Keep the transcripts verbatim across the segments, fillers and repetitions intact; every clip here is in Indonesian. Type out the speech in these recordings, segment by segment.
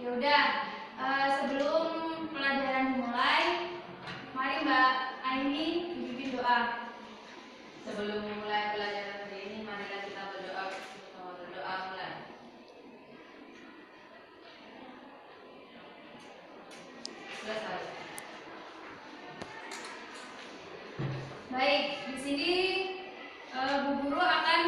Ya udah, uh, sebelum pelajaran dimulai, mari Mbak Aini pimpin doa. Sebelum memulai pelajaran hari ini, marilah kita berdoa. Berdoa mulai. Selesai. Baik, di sini uh, Bu Guru akan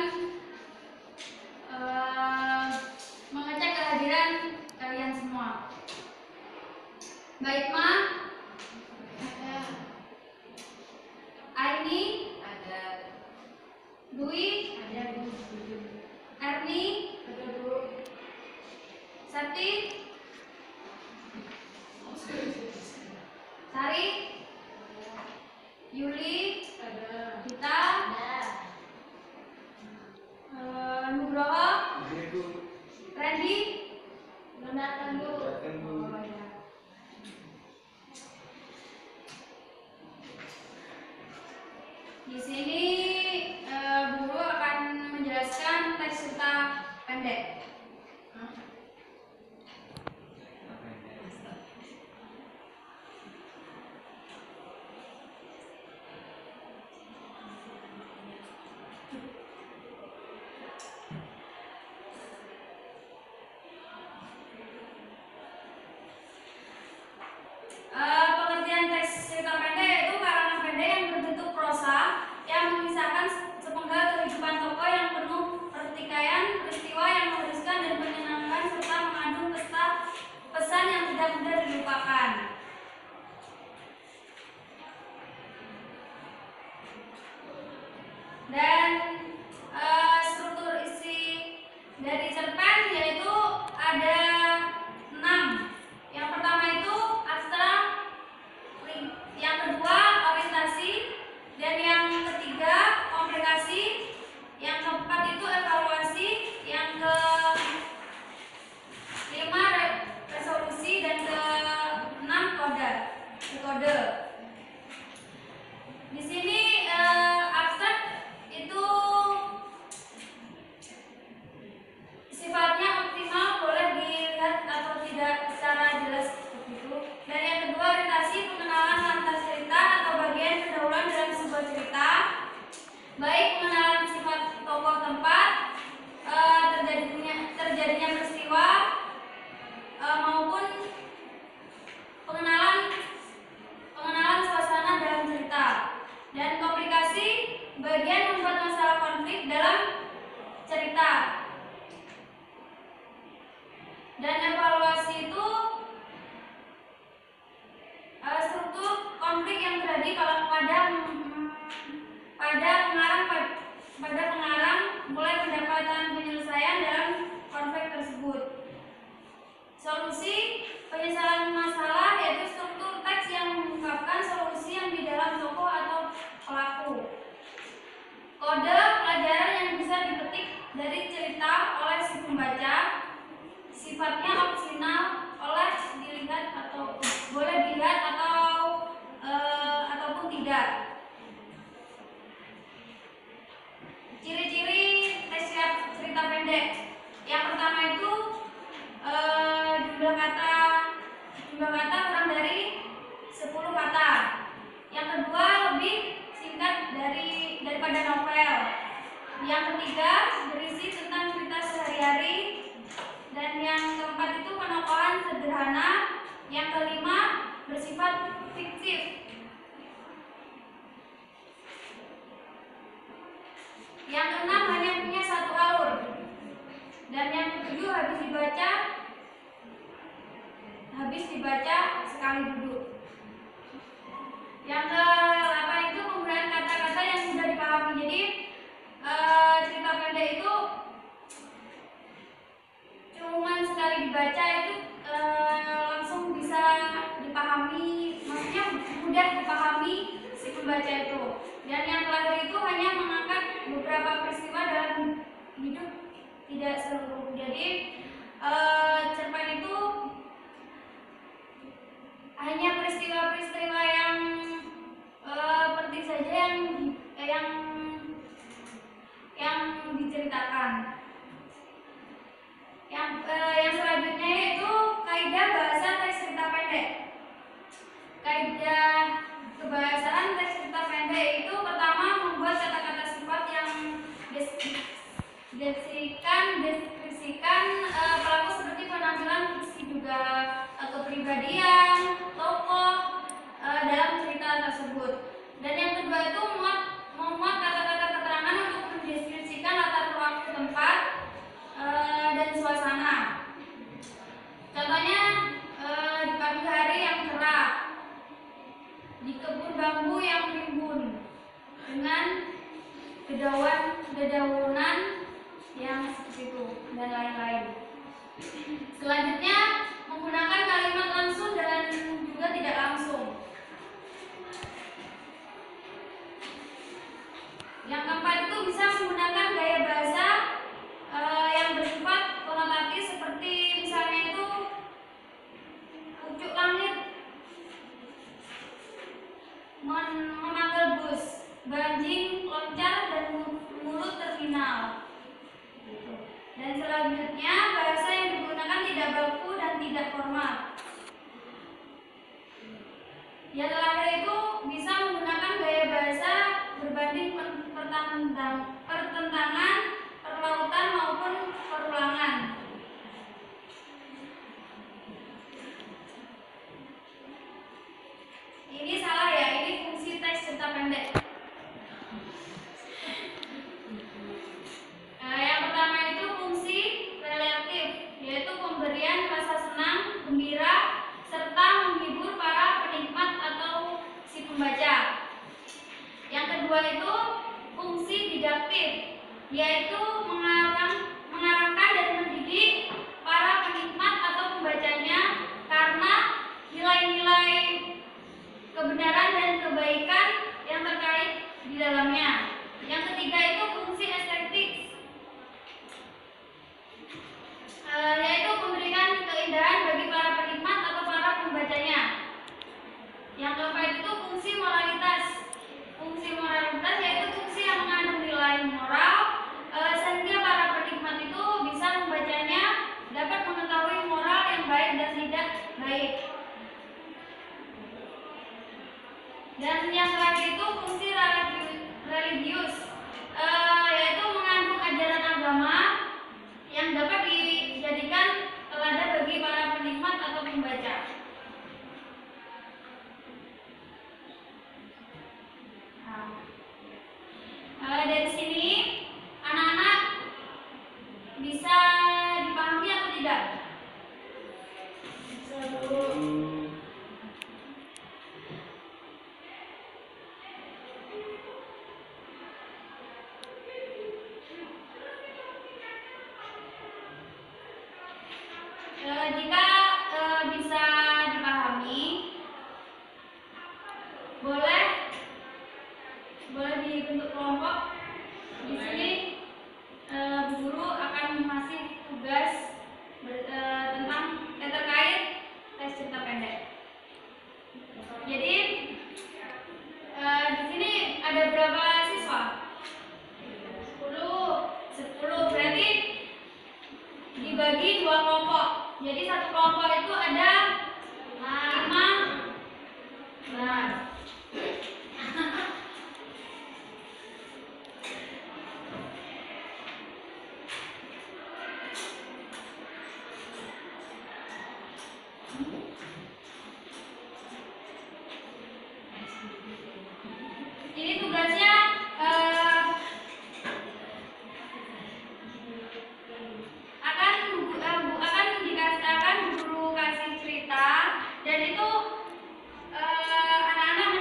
uh, mengecek kehadiran kalian semua. Baik, Ma? Ada. Aini? Ada. Dwi? Ada, Bu. Erni? Ada, Bu. Sati? Sari? Yuli? Ada. Gita? Ada. Uh, Nugroho? Randy? Belum datang, Bu. Oh, ya. Di sini uh, guru akan menjelaskan teks cerita pendek. Uh, pengertian teks cerita pendek yaitu karangan pendek yang berbentuk prosa yang mengisahkan sepenggal kehidupan tokoh yang penuh pertikaian peristiwa yang mengharuskan dan menyenangkan serta mengandung pesta pesan yang tidak mudah dilupakan. Dan uh, struktur isi dari cerpen yaitu ada enam. Yang pertama itu abstrak, yang kedua orientasi, dan yang ketiga komplikasi, yang keempat itu evaluasi, yang kelima resolusi, dan keenam kode. Kode. Di sini eh, abstrak itu sifatnya optimal, boleh dilihat atau tidak secara jelas seperti itu. Dan yang kedua orientasi, pengenalan latar cerita atau bagian pendahuluan dalam sebuah cerita, baik pengenalan sifat tokoh tempat, e, terjadinya terjadinya peristiwa, e, maupun pengenalan pengenalan suasana dalam cerita. Dan komplikasi, bagian membuat masalah konflik dalam cerita. Dan evaluasi itu uh, struktur konflik yang terjadi kalau pada mm, pada pengarang pada pengarang mulai pendapatan penyelesaian dalam konflik tersebut. Solusi penyesalan masalah yaitu struktur teks yang mengungkapkan solusi yang di dalam tokoh atau pelaku. Kode pelajaran yang bisa dipetik dari cerita oleh si pembaca, sifatnya opsional, oleh dilihat atau boleh dilihat atau e, ataupun tidak. Ciri-ciri teks cerita pendek. Yang pertama itu e, jumlah kata jumlah kata kurang dari sepuluh kata. Yang kedua lebih singkat dari daripada novel. Yang ketiga berisi tentang cerita sehari-hari. Dan yang keempat itu penokohan sederhana. Yang kelima bersifat fiktif. Yang keenam hanya punya satu alur. Dan yang ketujuh habis dibaca habis dibaca sekali duduk. Yang kedelapan itu penggunaan kata-kata yang mudah dipahami. Jadi ee, cerita pendek itu cuman sekali dibaca itu e, langsung bisa dipahami, maksudnya mudah dipahami si pembaca itu. Dan yang terakhir itu hanya mengangkat beberapa peristiwa dalam hidup, tidak seluruh. Jadi e, cerpen itu hanya peristiwa-peristiwa yang e, penting saja yang yang yang diceritakan. Yang, eh, yang selanjutnya yaitu kaidah Kaidah bahasa teks cerita pendek. Kaidah kebahasaan teks cerita pendek itu pertama membuat kata-kata sifat yang deskripsikan deskripsikan uh, pelaku seperti penampilan fiksi, juga uh, kepribadian tokoh uh, dalam cerita tersebut. Dan yang kedua itu memuat memuat kata-kata keterangan untuk mendeskripsikan latar waktu, tempat uh, dan suasana. Contohnya uh, di pagi hari yang cerah, di kebun bambu yang rimbun dengan dedaunan dedaunan yang seperti itu, dan lain-lain. Selanjutnya menggunakan kalimat langsung dan juga tidak langsung. Yang keempat itu bisa menggunakan gaya bahasa uh, yang bersifat konotatif, seperti misalnya itu pucuk langit memanggil bus, banjing loncat, dan mulut terminal. Dan selanjutnya bahasa yang digunakan tidak baku dan tidak formal. Yang terakhir itu bisa menggunakan gaya bahasa berbanding pertentangan, perlautan maupun perulangan. Ini salah ya, ini fungsi teks cerita pendek. Nah, yang pertama itu fungsi relatif, yaitu pemberian rasa senang, gembira, serta menghibur para penikmat atau si pembaca. Yang kedua itu fungsi didaktif, yaitu mengarang, mengarahkan dan mendidik para penikmat atau pembacanya karena nilai-nilai kebenaran dan kebaikan yang terkait di dalamnya. Yang ketiga itu fungsi estetik, e, yaitu memberikan keindahan bagi para penikmat atau para pembacanya. Yang keempat itu fungsi moralitas. Fungsi moralitas yaitu fungsi yang mengandung nilai moral, e, sehingga para penikmat itu bisa membacanya dapat mengetahui moral yang baik dan tidak baik. Dan yang terakhir itu fungsi religius, e, yaitu mengandung ajaran agama yang dapat dijadikan teladan bagi para penikmat atau pembaca. Nah, e, dari sini anak-anak bisa dipahami atau tidak? Bisa dulu. Jika e, bisa dipahami, boleh boleh dibentuk kelompok. Di sini e, Bu Guru akan mengasih tugas ber, e, tentang eh, terkait tes cerita pendek. Jadi e, di sini ada berapa siswa? sepuluh. Berarti dibagi dua kelompok. Jadi satu kelompok itu ada lima belas. Ini tugasnya eh, akan uh, akan dikasih akan guru kasih cerita, dan itu uh, anak-anak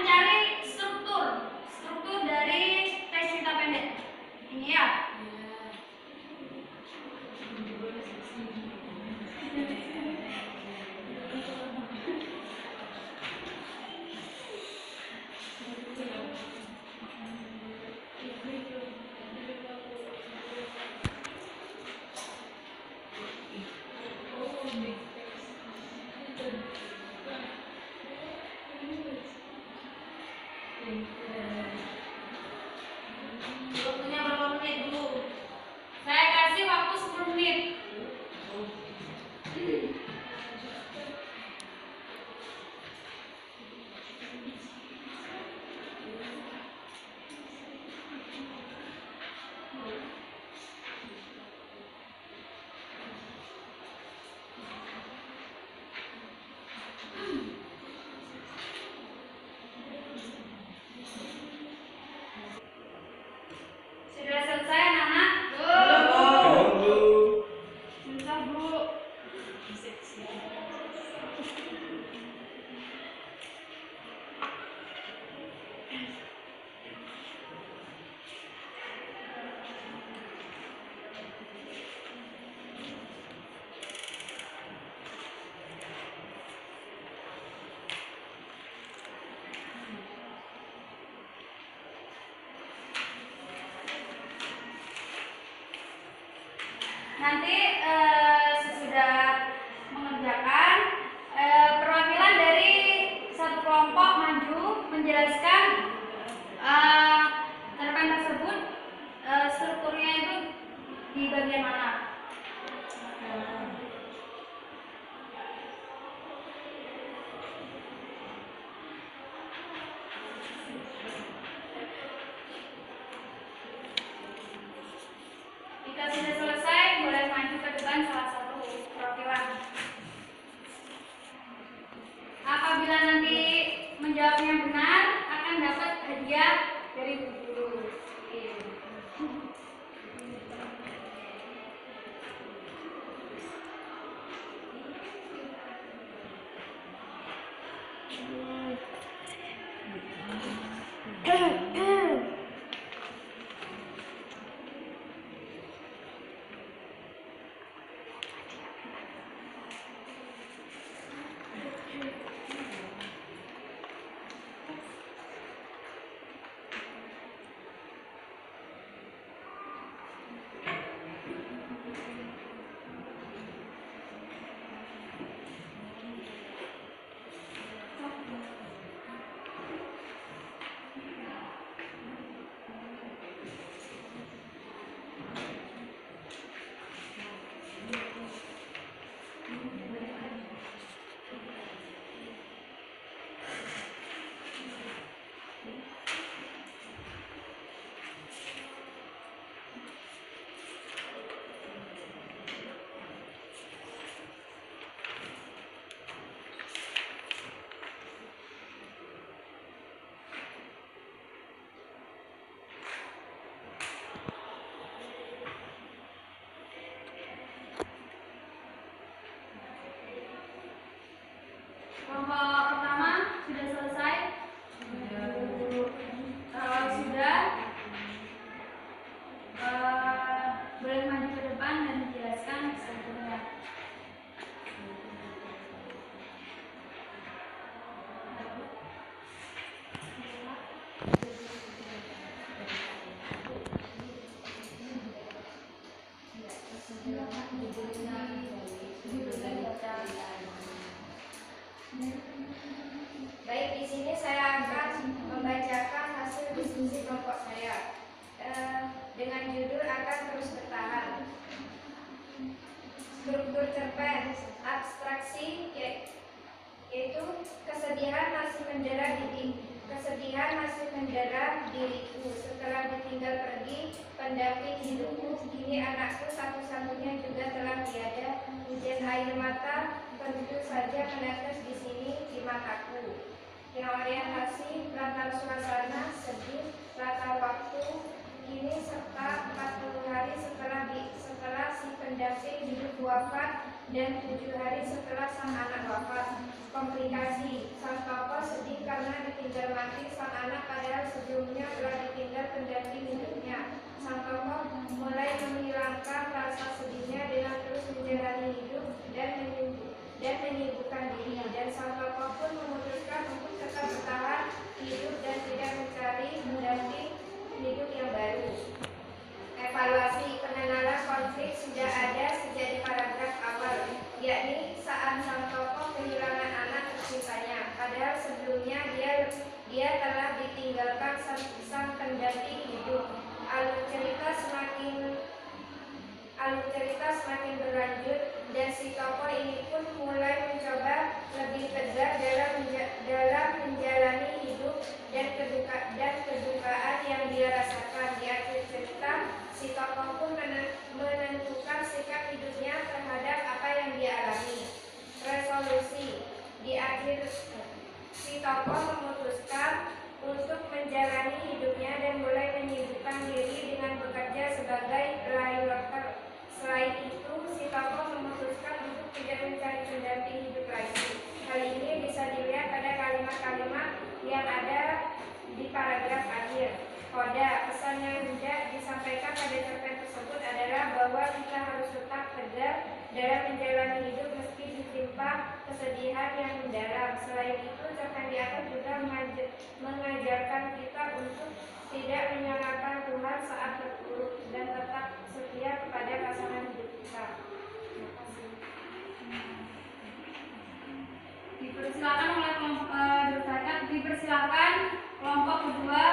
Nanti eh, sesudah mengerjakan, eh, perwakilan dari satu kelompok maju menjelaskan eh, cerpen tersebut, eh, strukturnya itu di bagian mana. Jika sudah selesai, boleh maju ke depan salah satu perwakilan. Apabila nanti menjawabnya benar, akan dapat hadiah dari bu guru. Kelompok pertama sudah selesai. Kalau sudah, eh, boleh maju ke depan dan menjelaskan strukturnya. Baik, di sini saya akan membacakan hasil diskusi kelompok saya eh, dengan judul akan terus bertahan. Struktur cerpen abstraksi ya- yaitu kesedihan masih mendera diri, kesedihan masih mendera diriku setelah ditinggal pergi pendamping hidupku. Kini anakku satu-satunya juga telah tiada. Hujan air mata tentu saja menetes di sini di mataku. Yang orientasi latar suasana sedih, latar waktu kini serta empat puluh hari setelah di, setelah si pendamping hidup wafat dan tujuh hari setelah sang anak wafat. Komplikasi, sang tokoh sedih karena ditinggal mati sang anak padahal sebelumnya telah ditinggal pendamping hidupnya. Sang tokoh mulai menghilangkan rasa sedihnya dengan terus menjalani hidup dan menyibuk dan menyibukkan diri, dan sang tokoh pun memutuskan untuk tetap bertahan hidup dan tidak mencari pendamping hidup yang baru. Evaluasi pengenalan konflik sudah ada sejak di paragraf awal, yakni saat sang tokoh kehilangan anak tercintanya, padahal sebelumnya dia dia telah ditinggalkan sang, sang pendamping hidup. Alur cerita semakin alur cerita semakin berlanjut dan si tokoh ini pun mulai mencoba lebih tegar dalam menja- dalam menjalani hidup dan keduka dan kedukaan yang dia rasakan. Di akhir cerita, si tokoh pun menen- menentukan sikap hidupnya terhadap apa yang dia alami. Resolusi di akhir, si tokoh memutuskan untuk menjalani hidupnya dan mulai menyibukkan diri dengan bekerja sebagai layworker. Selain itu, si tokoh memutuskan untuk tidak yang ada di paragraf akhir. Koda, pesan yang hendak disampaikan pada cerpen tersebut adalah bahwa kita harus tetap tegar dalam menjalani hidup meski ditimpa kesedihan yang mendalam. Selain itu, cerpen di atas juga mengajarkan kita untuk tidak menyalahkan Tuhan saat terpuruk dan tetap setia kepada pasangan hidup kita. Terima kasih. Dipersilakan oleh kelompok uh, dipersilakan kelompok kedua.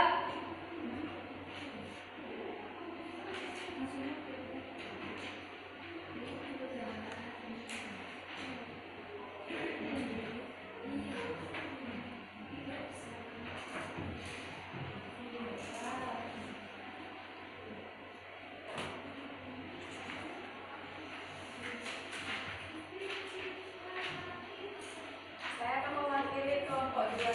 Saya akan mewakili kelompok dua.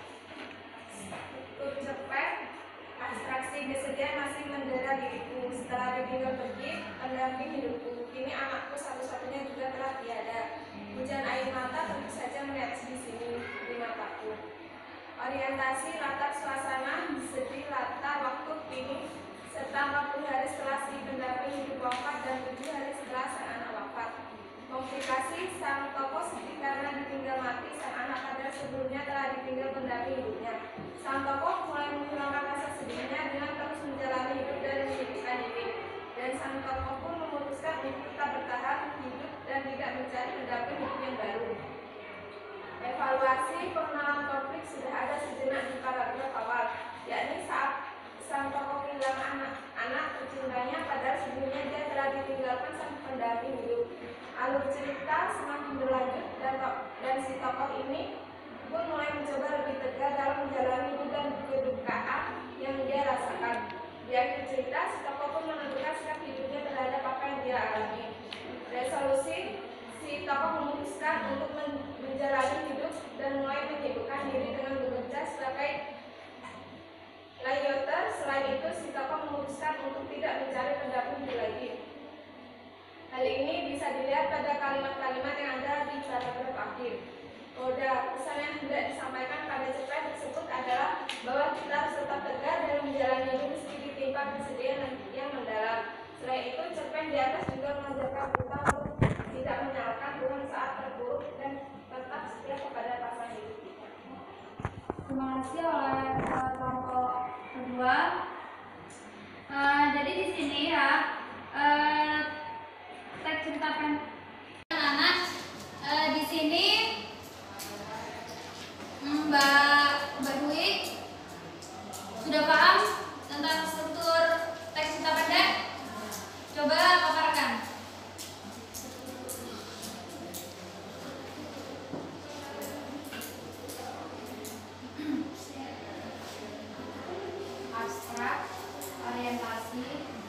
Untuk cerpen, abstraksi kesedihan masih mendera diriku. Setelah ditinggal pergi, pendamping hidupku. Kini anakku satu-satunya juga telah tiada. Hujan air mata tentu saja menetes di sini di mataku. Orientasi latar suasana sedih latar waktu kini serta empat puluh hari setelah si pendamping hidup wafat dan tujuh hari setelah sang anak wafat. Komplikasi sang tokoh sedih karena ditinggal mati sang anak padahal sebelumnya telah ditinggal pendamping hidupnya. Sang tokoh mulai menghilangkan rasa sedihnya dengan terus menjalani hidup dan menyibukkan diri. Dan sang tokoh pun memutuskan untuk tetap bertahan hidup dan tidak mencari pendamping hidup yang baru. Evaluasi pengenalan konflik sudah ada sejenak di paragraf awal, yakni saat sang tokoh kehilangan anak-anak tercintanya padahal sebelumnya dia telah ditinggalkan sang pendamping hidup. Alur cerita semakin berlanjut dan, dan si tokoh ini pun mulai mencoba lebih tegar dalam menjalani hidup dan kedukaan yang dia rasakan. Di akhir cerita, si tokoh pun menentukan sikap hidupnya terhadap apa yang dia alami. Resolusi, si tokoh memutuskan untuk men menjalani hidup dan mulai menyibukkan diri dengan bekerja sebagai layouter. Selain itu, si tokoh memutuskan untuk tidak mencari pendamping hidup lagi. Hal ini bisa dilihat pada kalimat-kalimat yang ada di paragraf akhir. Koda, pesan yang hendak disampaikan pada cerpen tersebut adalah bahwa kita harus tetap tegar dalam menjalani hidup meski ditimpa kesedihan yang mendalam. Selain itu, cerpen di atas juga mengajarkan kita untuk tidak menyalahkan Tuhan saat terpuruk dan tetap setia kepada pasangan hidup kita. Terima kasih oleh uh, kelompok kedua. Uh, jadi di sini ya uh, teks cerita pendek anak-anak uh, di sini Mbak Mbak Dwi sudah paham tentang struktur teks cerita pendek? Coba paparkan. Abstrak, orientasi,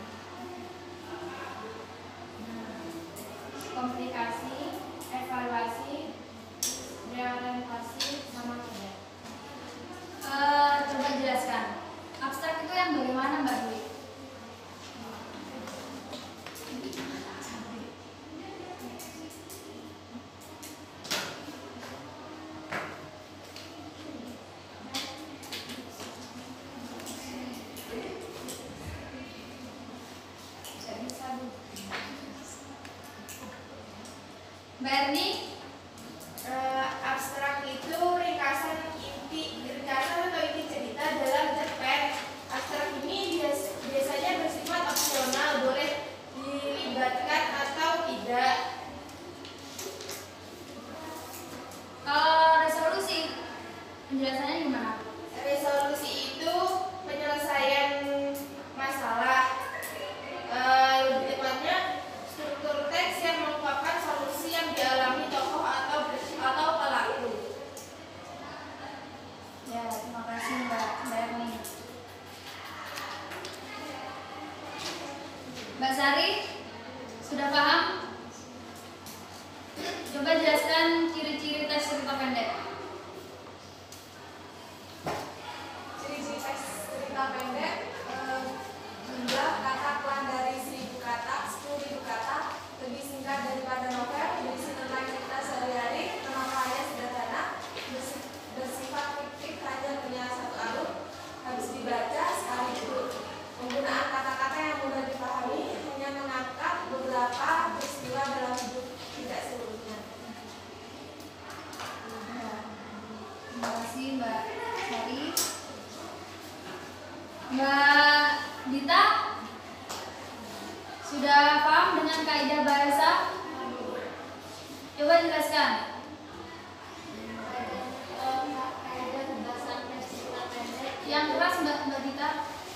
komplikasi, evaluasi, reorientasi, sama tidak. Uh, coba jelaskan. Abstrak itu yang bagaimana Mbak Dwi? Mbak Erni? Uh, abstrak itu ringkasan inti, ringkasan atau inti cerita dalam cerpen. Abstrak ini bias, biasanya bersifat opsional, boleh dilibatkan atau tidak. Kalau resolusi, penjelasannya gimana? Resolusi itu penyelesaian masalah. Uh, lebih tepatnya struktur teks yang mengungkapkan solusi yang dialami tokoh atau atau pelaku. Ya, terima kasih Mbak Mbak Erni. Mbak Sari, sudah paham? Coba jelaskan ciri-ciri teks cerita pendek. Ciri-ciri teks cerita pendek, eh, jumlah kata kurang dari seribu kata, sepuluh ribu kata, lebih singkat daripada novel, berisi tentang cerita sehari-hari, penampakannya sederhana, bersifat fiktif, hanya kasih Mbak Sari. Mbak Dita, sudah paham dengan kaidah bahasa? Coba jelaskan. Kaidah pembahasan teks cerita pendek. Yang keras Mbak Mbak Dita.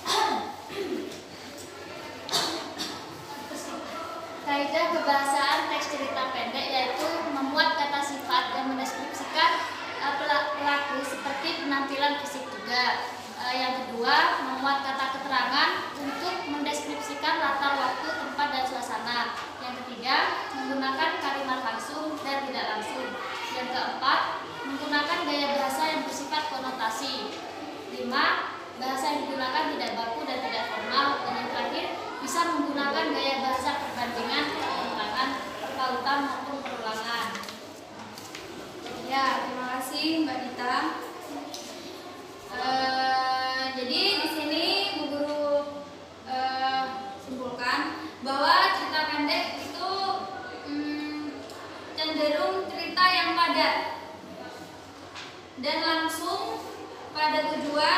Kaidah kebahasaan teks cerita pendek yaitu memuat kata sifat yang mendeskripsikan uh, pelaku seperti penampilan fisik juga. Uh, yang kedua, memuat kata keterangan untuk mendeskripsikan latar waktu, tempat, dan suasana. Yang ketiga, menggunakan kalimat langsung dan tidak langsung. Yang keempat, menggunakan gaya bahasa yang bersifat konotasi. Lima, bahasa yang digunakan tidak baku dan tidak formal. Dan yang terakhir, bisa menggunakan gaya bahasa perbandingan, pengulangan, perpautan maupun perulangan. Ya, terima kasih Mbak Dita. Eh, jadi di sini Bu Guru eh, simpulkan bahwa cerita pendek itu hmm, cenderung cerita yang padat dan langsung pada tujuan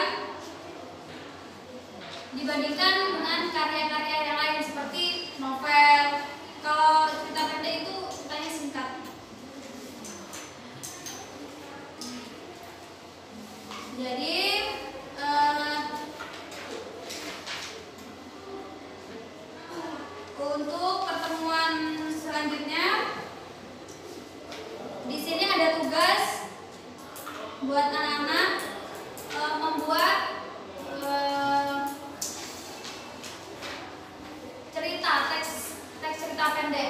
dibandingkan dengan karya-karya yang lain seperti novel. Kalau cerita pendek itu ceritanya singkat. Jadi eh, untuk pertemuan selanjutnya di sini ada tugas buat anak-anak eh, membuat eh, cerita teks teks cerita pendek.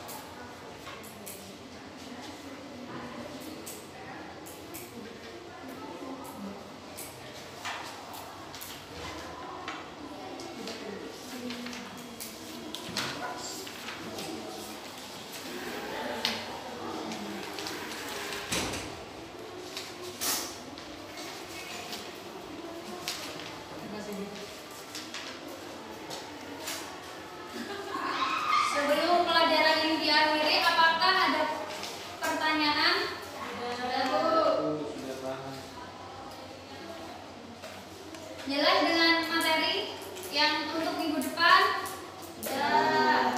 Sebelum pelajaran ini diakhiri, apakah ada pertanyaan? Ada, Bu. Jelas dengan materi yang untuk minggu depan? Ya.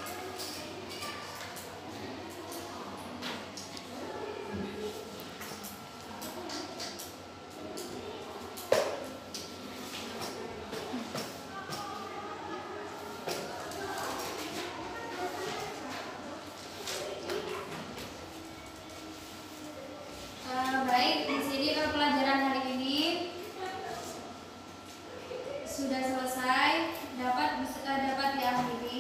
Eh, baik, di sini eh, pelajaran hari ini sudah selesai, dapat eh, dapat diakhiri.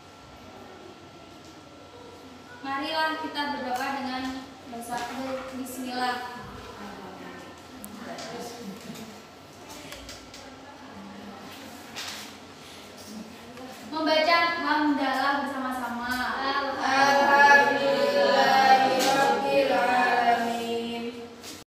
Marilah kita berdoa dengan bahasa Bismillah.